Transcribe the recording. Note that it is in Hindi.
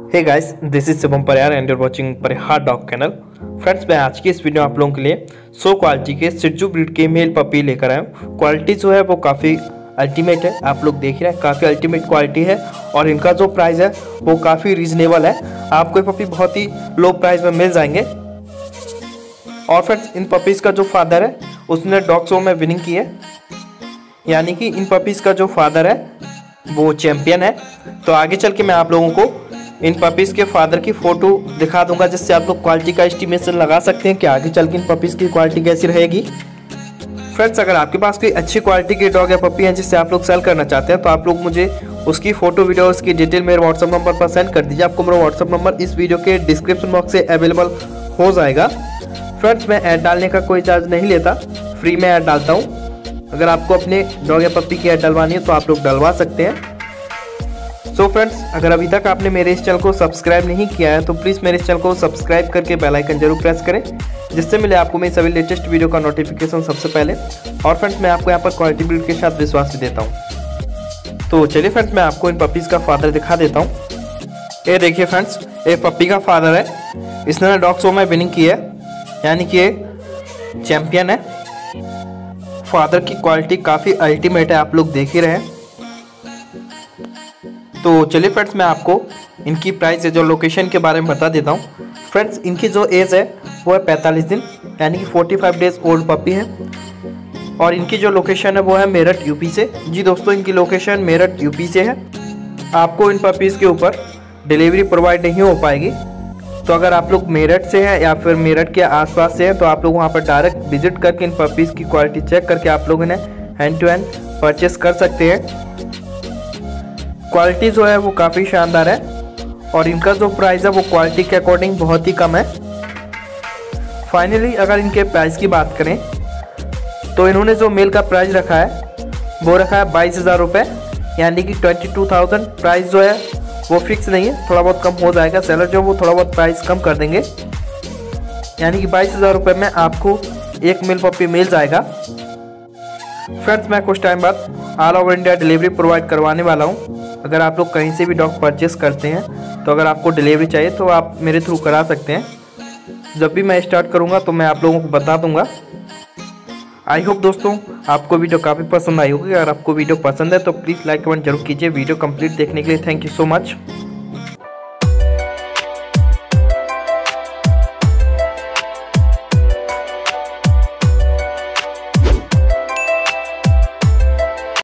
Hey guys, this is Shivam Parihar and you're watching Parihar dog kennel. Friends, मैं आज की इस वीडियो आप लोगों के लिए 100 क्वालिटी के शिट्जू ब्रीड के मेल पपी लेकर आया हूँ। क्वालिटी जो है वो काफ़ी अल्टीमेट है, आप लोग देख रहे हैं, काफ़ी अल्टीमेट क्वालिटी है और इनका जो प्राइस है वो काफ़ी रीजनेबल है। आपको ये पपी बहुत ही लो प्राइस में मिल जाएंगे। और फ्रेंड्स, इन पपीज़ का जो फादर है उसने डॉग शो में विनिंग की है, यानी कि इन पपीज़ का जो फादर है वो चैंपियन है। तो आगे चल के मैं आप लोगों को इन पपीज़ के फादर की फ़ोटो दिखा दूंगा, जिससे आप लोग क्वालिटी का एस्टिमेशन लगा सकते हैं कि आगे चल के इन पपीज़ की क्वालिटी कैसी रहेगी। फ्रेंड्स, अगर आपके पास कोई अच्छी क्वालिटी के डॉग या पपी हैं जिससे आप लोग सेल करना चाहते हैं तो आप लोग मुझे उसकी फ़ोटो वीडियो उसकी डिटेल मेरे व्हाट्सअप नंबर पर सेंड कर दीजिए। आपको मेरा व्हाट्सअप नंबर इस वीडियो के डिस्क्रिप्शन बॉक्स से अवेलेबल हो जाएगा। फ्रेंड्स, मैं ऐड डालने का कोई चार्ज नहीं लेता, फ्री में ऐड डालता हूँ। अगर आपको अपने डॉग या पपी की ऐड डलवानी है तो आप लोग डलवा सकते हैं। सो फ्रेंड्स, अगर अभी तक आपने मेरे इस चैनल को सब्सक्राइब नहीं किया है तो प्लीज़ मेरे इस चैनल को सब्सक्राइब करके बेल आइकन जरूर प्रेस करें, जिससे मिले आपको मेरे सभी लेटेस्ट वीडियो का नोटिफिकेशन सबसे पहले। और फ्रेंड्स, मैं आपको यहाँ पर क्वालिटी ब्रीड के साथ विश्वास भी देता हूँ। तो चलिए फ्रेंड्स, मैं आपको इन पपीज़ का फादर दिखा देता हूँ। ये देखिए फ्रेंड्स, ये पपी का फादर है। इसने डॉग शो में विनिंग की है, यानी कि ये चैंपियन है। फादर की क्वालिटी काफ़ी अल्टीमेट है, आप लोग देख ही रहे हैं। तो चलिए फ्रेंड्स, मैं आपको इनकी प्राइस है जो लोकेशन के बारे में बता देता हूँ। फ्रेंड्स, इनकी जो एज है वो है 45 दिन, यानी कि 45 डेज ओल्ड पपी है। और इनकी जो लोकेशन है वो है मेरठ यूपी से। जी दोस्तों, इनकी लोकेशन मेरठ यूपी से है। आपको इन पपीज़ के ऊपर डिलीवरी प्रोवाइड नहीं हो पाएगी। तो अगर आप लोग मेरठ से हैं या फिर मेरठ के आसपास से हैं तो आप लोग वहाँ पर डायरेक्ट विजिट करके इन पपीज़ की क्वालिटी चेक करके आप लोग इन्हें हैंड टू हैंड परचेस कर सकते हैं। क्वालिटी जो है वो काफ़ी शानदार है और इनका जो प्राइस है वो क्वालिटी के अकॉर्डिंग बहुत ही कम है। फाइनली अगर इनके प्राइस की बात करें तो इन्होंने जो मेल का प्राइस रखा है वो रखा है 22,000 रुपये, यानी कि 22,000। प्राइस जो है वो फिक्स नहीं है, थोड़ा बहुत कम हो जाएगा। सेलर जो वो थोड़ा बहुत प्राइस कम कर देंगे, यानी कि 22,000 रुपये में आपको एक मेल पपी मिल जाएगा। फ्रेंड्स, मैं कुछ टाइम बाद all over India delivery provide करवाने वाला हूँ। अगर आप लोग कहीं से भी डॉग परचेस करते हैं तो अगर आपको डिलीवरी चाहिए तो आप मेरे थ्रू करा सकते हैं। जब भी मैं स्टार्ट करूँगा तो मैं आप लोगों को बता दूँगा। आई होप दोस्तों आपको वीडियो काफ़ी पसंद आई होगी। अगर आपको वीडियो पसंद है तो प्लीज़ लाइक कमेंट जरूर कीजिए। वीडियो कंप्लीट देखने के लिए थैंक यू सो मच।